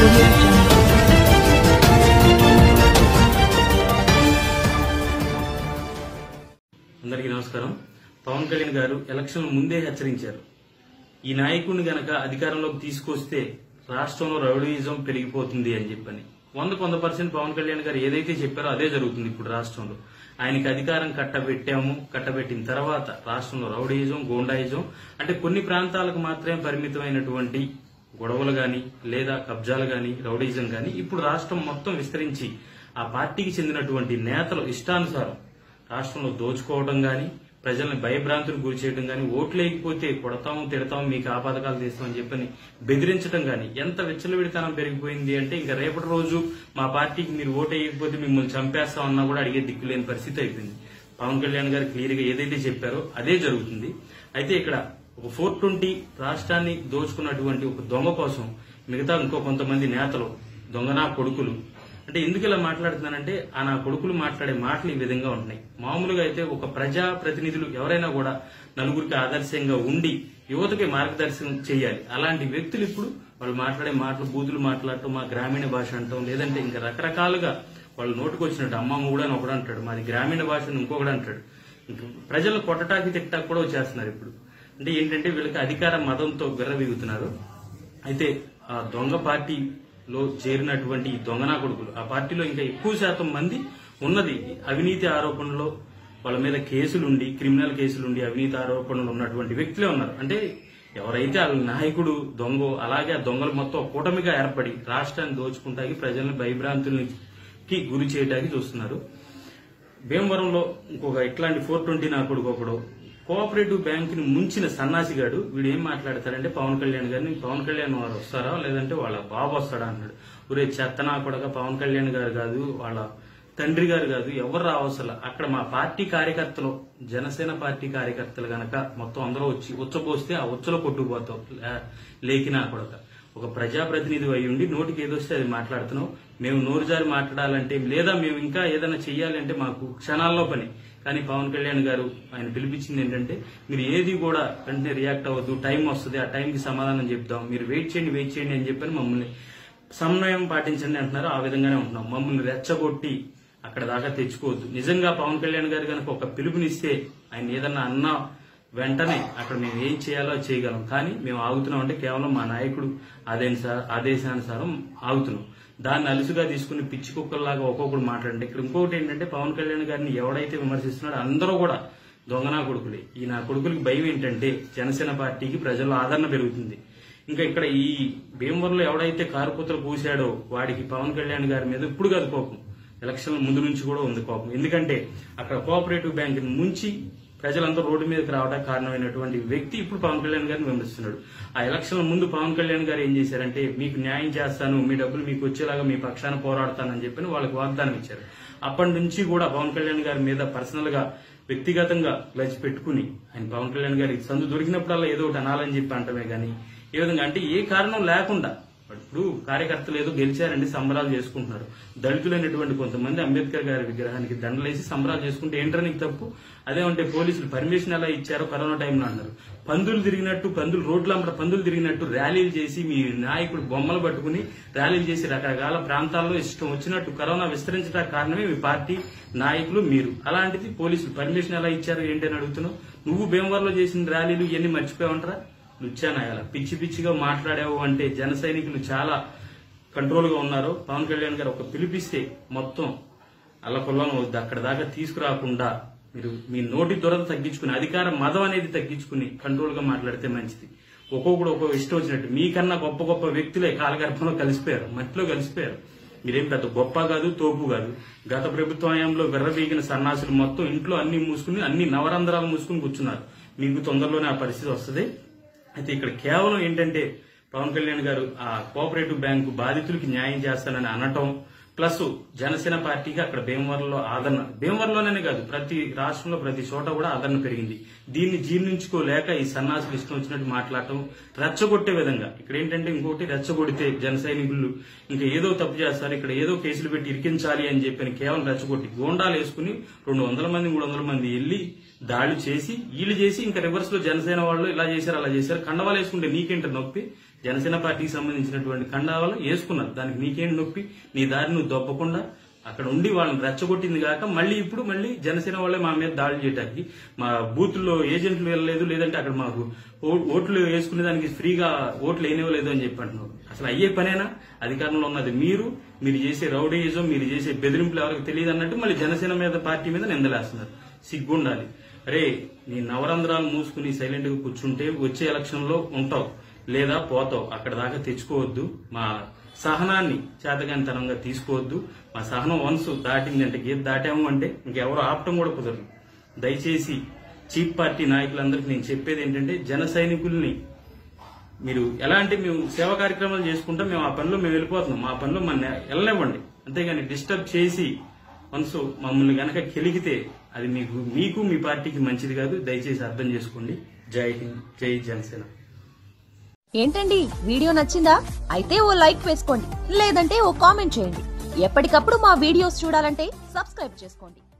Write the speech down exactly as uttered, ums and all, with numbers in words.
audio jungle. అందరికీ నమస్కారం. పవన్ కళ్యాణ్ గారు ఎలక్షన్ ముందే హెచ్చరించారు, ఈ నాయకుడిని గనక అధికారంలోకి తీసుకొస్తే రాష్ట్రంలో రౌడీయిజం పెరిగిపోతుంది అని చెప్పని. వందకు వంద పర్సెంట్ పవన్ కళ్యాణ్ గారు ఏదైతే చెప్పారో అదే జరుగుతుంది ఇప్పుడు రాష్ట్రంలో. ఆయనకి అధికారం కట్టబెట్టాము, కట్టబెట్టిన తర్వాత రాష్ట్రంలో రౌడీయిజం, గూండాయిజం అంటే కొన్ని ప్రాంతాలకు మాత్రమే పరిమితమైనటువంటి గొడవలు గాని లేదా కబ్జాలు గాని రౌడీయిజం గాని ఇప్పుడు రాష్ట్రం మొత్తం విస్తరించి ఆ పార్టీకి చెందినటువంటి నేతలు ఇష్టానుసారం రాష్ట్రంలో దోచుకోవడం గాని, ప్రజల్ని భయభ్రాంతులకు గురి చేయడం గాని, ఓట్లు వేయకపోతే కొడతాము, తిడతాము, మీకు ఆ పథకాలు తీస్తామని చెప్పని బెదిరించడం గాని ఎంత విచ్చలవిడితనం పెరిగిపోయింది అంటే ఇంకా రేపటి రోజు మా పార్టీకి మీరు ఓటు వేయకపోతే మిమ్మల్ని చంపేస్తామన్నా కూడా అడిగే దిక్కులేని పరిస్థితి అయిపోయింది. పవన్ కళ్యాణ్ గారు క్లియర్ గా ఏదైతే చెప్పారో అదే జరుగుతుంది. అయితే ఇక్కడ ఒక ఫోర్ ట్వంటీ రాష్ట్రాన్ని దోచుకున్నటువంటి ఒక దొంగ కోసం మిగతా ఇంకో కొంతమంది నేతలు దొంగనా కొడుకులు అంటే ఎందుకు ఇలా మాట్లాడుతున్నానంటే ఆ నా కొడుకులు మాట్లాడే మాటలు ఈ విధంగా ఉంటున్నాయి. మామూలుగా అయితే ఒక ప్రజా ప్రతినిధులు ఎవరైనా కూడా నలుగురికి ఆదర్శంగా ఉండి యువతకి మార్గదర్శనం చేయాలి. అలాంటి వ్యక్తులు ఇప్పుడు వాళ్ళు మాట్లాడే మాటలు బూతులు మాట్లాడటం, మా గ్రామీణ భాష అంటాం, లేదంటే ఇంకా రకరకాలుగా వాళ్ళు నోటుకు వచ్చినట్టు అమ్మ కూడా అని ఒకడు అంటాడు, మాది గ్రామీణ భాషను ఇంకొకడు అంటాడు. ఇంక ప్రజలు కొట్టటాకి తిట్టాకి కూడా వచ్చేస్తున్నారు ఇప్పుడు. అంటే ఏంటంటే వీళ్ళకి అధికార మదంతో విర్రవీగుతున్నారు. అయితే ఆ దొంగ పార్టీ లో చేరినటువంటి ఈ దొంగనా కొడుకులు ఆ పార్టీలో ఇంకా ఎక్కువ శాతం మంది ఉన్నది అవినీతి ఆరోపణలో, వాళ్ళ మీద కేసులుండి క్రిమినల్ కేసులుండి అవినీతి ఆరోపణలు ఉన్నటువంటి వ్యక్తులే ఉన్నారు. అంటే ఎవరైతే వాళ్ళ నాయకుడు దొంగ అలాగే ఆ దొంగలు మొత్తం కూటమిగా ఏర్పడి రాష్ట్రాన్ని దోచుకుంటాకి ప్రజల్ని భయభ్రాంతులకి గురి చేయడానికి చూస్తున్నారు. భీమవరంలో ఇంకొక ఇట్లాంటి ఫోర్ ట్వంటీ నా కొడుకు ఒకడు కోఆపరేటివ్ బ్యాంక్ ని ముంచిన సన్నాసిగాడు వీడు ఏం మాట్లాడతారంటే పవన్ కళ్యాణ్ గారిని, పవన్ కళ్యాణ్ వారు వస్తారా లేదంటే వాళ్ళ బాబు వస్తాడా అన్నాడు. ఊరే చెత్తనా కూడా పవన్ కళ్యాణ్ గారు కాదు, వాళ్ళ తండ్రి గారు కాదు, ఎవరు రావసల అక్కడ మా పార్టీ కార్యకర్తలు, జనసేన పార్టీ కార్యకర్తలు గనక మొత్తం అందరూ వచ్చి ఉచ్చపోస్తే ఆ ఉచ్చలో కొట్టుకుపోతావు లేకినా కొడక. ఒక ప్రజాప్రతినిధి అయి ఉండి నోటికి ఏదొస్తే అది మాట్లాడుతున్నావు. మేము నోరు జారి మాట్లాడాలంటే లేదా మేము ఇంకా ఏదైనా చెయ్యాలంటే మాకు క్షణాల్లో పని. కానీ పవన్ కళ్యాణ్ గారు ఆయన పిలిపించింది ఏంటంటే మీరు ఏది కూడా వెంటనే రియాక్ట్ అవ్వద్దు, టైం వస్తుంది, ఆ టైంకి సమాధానం చెప్తాం, మీరు వెయిట్ చేయండి వెయిట్ చేయండి అని చెప్పని మమ్మల్ని సమన్వయం పాటించండి అంటున్నారు. ఆ విధంగానే ఉంటున్నాం. మమ్మల్ని రెచ్చగొట్టి అక్కడ దాకా తెచ్చుకోవద్దు. నిజంగా పవన్ కళ్యాణ్ గారు కనుక ఒక పిలుపునిస్తే ఆయన ఏదన్నా అన్నా వెంటనే అక్కడ మేము ఏం చేయాలో చేయగలం. కానీ మేము ఆగుతున్నాం అంటే కేవలం మా నాయకుడు ఆదేశానుసారం ఆగుతున్నాం. దాన్ని అలుసుగా తీసుకుని పిచ్చి కుక్కల్లాగా ఒక్కొక్కడు మాట్లాడండి. ఇక్కడ ఇంకొకటి ఏంటంటే పవన్ కళ్యాణ్ గారిని ఎవడైతే విమర్శిస్తున్నాడో అందరూ కూడా దొంగనా కొడుకులే. ఈ నా కొడుకులకి భయం ఏంటంటే జనసేన పార్టీకి ప్రజల్లో ఆదరణ పెరుగుతుంది. ఇంకా ఇక్కడ ఈ భీమవరంలో ఎవడైతే కారుపుత్ర పూసాడో వాడికి పవన్ కళ్యాణ్ గారి మీద ఇప్పుడు కాదు కోపం, ఎలక్షన్ల ముందు నుంచి కూడా ఉంది కోపం. ఎందుకంటే అక్కడ కోఆపరేటివ్ బ్యాంక్ ముంచి ప్రజలందరూ రోడ్డు మీదకి రావడానికి కారణమైనటువంటి వ్యక్తి ఇప్పుడు పవన్ కళ్యాణ్ గారిని విమర్శిస్తున్నాడు. ఆ ఎలక్షన్ల ముందు పవన్ కళ్యాణ్ గారు ఏం చేశారంటే మీకు న్యాయం చేస్తాను, మీ డబ్బులు మీకు వచ్చేలాగా మీ పక్షాన పోరాడతానని చెప్పి వాళ్ళకి వాగ్దానం ఇచ్చారు. అప్పటి నుంచి కూడా పవన్ కళ్యాణ్ గారి మీద పర్సనల్ గా వ్యక్తిగతంగా గ్లజ్ పెట్టుకుని ఆయన పవన్ కళ్యాణ్ గారికి సందు దొరికినప్పుడల్లా ఏదో ఒకటి అనాలని చెప్పి అంటమే గానీ ఏ విధంగా అంటే ఏ కారణం లేకుండా ఇప్పుడు కార్యకర్తలు ఏదో గెలిచారండి సంబరాలు చేసుకుంటున్నారు. దళితులైనటువంటి కొంతమంది అంబేద్కర్ గారి విగ్రహానికి దండలేసి సంబరాలు చేసుకుంటే ఏంటని తప్పు? అదేమంటే పోలీసులు పర్మిషన్ ఎలా ఇచ్చారో కరోనా టైంలో అన్నారు. పందులు తిరిగినట్టు పందులు రోడ్ల అమ్మట పందులు తిరిగినట్టు ర్యాలీలు చేసి మీ నాయకుడు బొమ్మలు పట్టుకుని ర్యాలీలు చేసి రకరకాల ప్రాంతాల్లో ఇష్టం వచ్చినట్టు కరోనా విస్తరించడానికి కారణమే మీ పార్టీ నాయకులు మీరు. అలాంటిది పోలీసులు పర్మిషన్ ఎలా ఇచ్చారో ఏంటి అని అడుగుతున్నావు. నువ్వు భీమవరంలో చేసిన ర్యాలీలు ఇవన్నీ మర్చిపోయావంటారా? లుచ్చానాయాల పిచ్చి పిచ్చిగా మాట్లాడావు అంటే జన సైనికులు చాలా కంట్రోల్ గా ఉన్నారు. పవన్ కళ్యాణ్ గారు ఒక పిలిపిస్తే మొత్తం అల్లకొల్లం వద్దు అక్కడ దాకా తీసుకురాకుండా మీరు మీ నోటి దొరద తగ్గించుకుని అధికార మదం అనేది తగ్గించుకుని కంట్రోల్ గా మాట్లాడితే మంచిది. ఒక్కొక్కడు ఒక్కొక్క ఇష్టం వచ్చినట్టు మీకన్నా గొప్ప గొప్ప వ్యక్తులే కాలగర్భంలో కలిసిపోయారు, మట్టిలో కలిసిపోయారు. మీరేం పెద్ద గొప్ప కాదు, తోపు కాదు. గత ప్రభుత్వ హయాంలో విర్రవీగిన సన్నాసులు మొత్తం ఇంట్లో అన్ని మూసుకుని అన్ని నవరంధ్రాలు మూసుకుని కూర్చున్నారు. మీకు తొందరలోనే ఆ పరిస్థితి వస్తుంది. అయితే ఇక్కడ కేవలం ఏంటంటే పవన్ కళ్యాణ్ గారు ఆ కోఆపరేటివ్ బ్యాంకు బాధితులకి న్యాయం చేస్తానని అనటం ప్లస్ జనసేన పార్టీకి అక్కడ భీమవరంలో ఆదరణ, భీమవరంలోనే కాదు ప్రతి రాష్ట్రంలో ప్రతి చోట కూడా ఆదరణ పెరిగింది. దీన్ని జీర్ణించుకోలేక ఈ సన్నాసులు ఇష్టం వచ్చినట్టు మాట్లాడటం రెచ్చగొట్టే విధంగా. ఇక్కడ ఏంటంటే ఇంకోటి రెచ్చగొడితే జన సైనికులు ఇంకా ఏదో తప్పు చేస్తారు, ఇక్కడ ఏదో కేసులు పెట్టి ఇరికించాలి అని చెప్పి కేవలం రెచ్చగొట్టి గోండాలు వేసుకుని రెండు వందల మంది మూడు వందల మంది వెళ్లి దాడులు చేసి వీళ్ళు చేసి ఇంకా రివర్స్ లో జనసేన వాళ్ళు ఇలా చేశారు అలా చేశారు కండవాలు వేసుకుంటే నీకేంటి నొప్పి? జనసేన పార్టీకి సంబంధించినటువంటి కండావాలు వేసుకున్నారు. దానికి నీకేం నొప్పి, నీ దారి నువ్వు దొప్పకుండా అక్కడ ఉండి వాళ్ళని రెచ్చగొట్టింది కాక మళ్ళీ ఇప్పుడు మళ్ళీ జనసేన వాళ్ళే మా మీద దాడులు చేయడానికి, మా బూత్లో ఏజెంట్లు వెళ్ళలేదు, లేదంటే అక్కడ మాకు ఓట్లు వేసుకునే దానికి ఫ్రీగా ఓట్లు వేయనివ్వలేదు అని చెప్పి అంటున్నారు. అసలు అయ్యే పనేనా? అధికారంలో ఉన్నది మీరు, మీరు చేసే రౌడీయిజం, మీరు చేసే బెదిరింపులు ఎవరికి తెలియదు అన్నట్టు మళ్ళీ జనసేన మీద పార్టీ మీద నిందలేస్తున్నారు. సిగ్గుండాలి. అరే, నీ నవరంధ్రాలు మూసుకుని సైలెంట్ గా కూర్చుంటే వచ్చే ఎలక్షన్ లో ఉంటావు లేదా పోతావు. అక్కడ దాకా తెచ్చుకోవద్దు. మా సహనాన్ని చేతగానితనంగా తీసుకోవద్దు. మా సహనం వన్స్ దాటిందంటే గీత దాటాము అంటే ఇంకెవరు ఆపటం కూడా కుదరదు. దయచేసి చీఫ్ పార్టీ నాయకులందరికీ నేను చెప్పేది ఏంటంటే, జన సైనికుల్ని మీరు ఎలా అంటే మేము సేవా కార్యక్రమాలు చేసుకుంటాం, మేము ఆ పనిలో మేము వెళ్ళిపోతున్నాం, మా పనిలో మన వెళ్ళనివ్వండి. అంతేగాని డిస్టర్బ్ చేసి వన్స్ మమ్మల్ని గనక కెలిగితే అది మీకు మీకు మీ పార్టీకి మంచిది కాదు. దయచేసి అర్థం చేసుకోండి. జై హింద్, జై జనసేన. ఏంటండి, వీడియో నచ్చిందా? అయితే ఓ లైక్ వేసుకోండి, లేదంటే ఓ కామెంట్ చేయండి. ఎప్పటికప్పుడు మా వీడియోస్ చూడాలంటే సబ్స్క్రైబ్ చేసుకోండి.